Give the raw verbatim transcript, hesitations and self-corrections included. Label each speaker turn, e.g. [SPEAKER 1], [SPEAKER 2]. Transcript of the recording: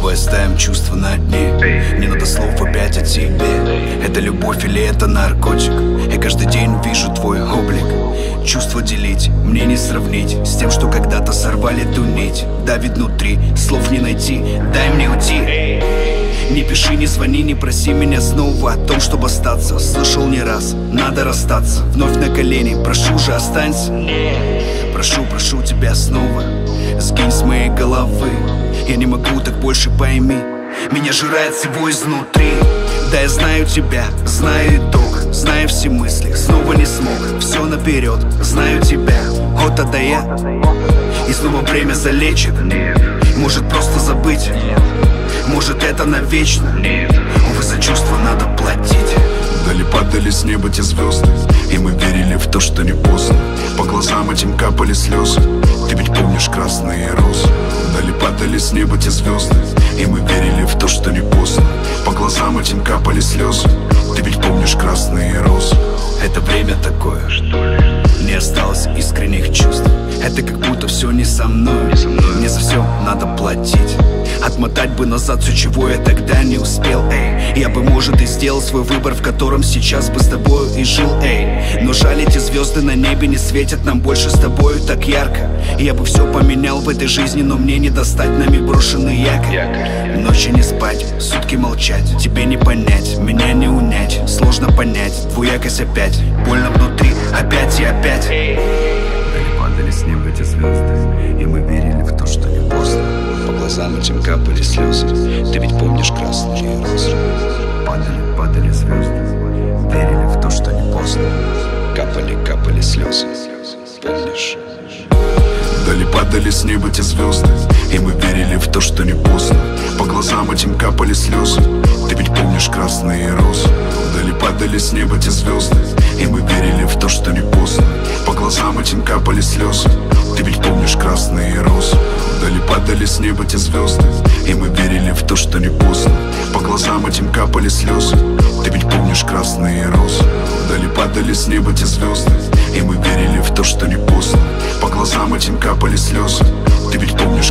[SPEAKER 1] Давай оставим чувства на дне. Не надо слов опять о тебе. Это любовь или это наркотик? Я каждый день вижу твой облик. Чувства делить, мне не сравнить с тем, что когда-то сорвали ту нить. Давит внутри, слов не найти, дай мне уйти. Не пиши, не звони, не проси меня снова о том, чтобы остаться. Слышал не раз, надо расстаться. Вновь на колени, прошу же, останься. Прошу, прошу тебя снова, сгинь с моей головы. Я не могу так больше, пойми. Меня жирает всего изнутри. Да я знаю тебя, знаю итог, знаю все мысли, снова не смог. Все наперед, знаю тебя, от а до я. И снова время залечит. Может просто забыть, может это навечно. Увы, за чувства надо платить.
[SPEAKER 2] Дали падали с неба те звезды, и мы верили в то, что не поздно. По глазам этим капали слезы. Ты ведь помнишь красные розы. Дали падали с неба те звезды, и мы верили в то, что не поздно. По глазам этим капали слезы. Ты ведь помнишь красные розы.
[SPEAKER 1] Это время такое, не осталось искренних чувств. Это как будто все не со мной. Мне за все надо платить. Отмотать бы назад все, чего я тогда не успел, эй. Я бы, может, и сделал свой выбор, в котором сейчас бы с тобою и жил, эй. Но жаль, эти звезды на небе не светят нам больше с тобою так ярко. И я бы все поменял в этой жизни, но мне не достать нами брошенный якорь. Ночи не спать, сутки молчать, тебе не понять, меня не унять. Сложно понять, двуякость опять, больно внутри, опять и опять.
[SPEAKER 2] Дали падали с неба те звезды, и мы верили в то, что не поздно.
[SPEAKER 1] По глазам этим капали слезы. Ты ведь помнишь красные розы.
[SPEAKER 2] Падали, падали звезды, верили в то, что не поздно.
[SPEAKER 1] Капали, капали слезы. Помнишь?
[SPEAKER 2] Дали падали с неба те звезды, и мы верили в то, что не поздно. По глазам этим капали слезы. Ты ведь помнишь красные розы. Дали падали с неба те звезды, и мы верили в то, что не поздно. По глазам этим капали слезы. Ты ведь помнишь красные розы. Дали падали с неба те звезды, и мы верили в то, что не поздно. По глазам этим капали слезы. Ты ведь помнишь красные розы. Дали падали с неба те звезды, и мы верили в то, что не поздно. По глазам этим капали слезы. Ты ведь помнишь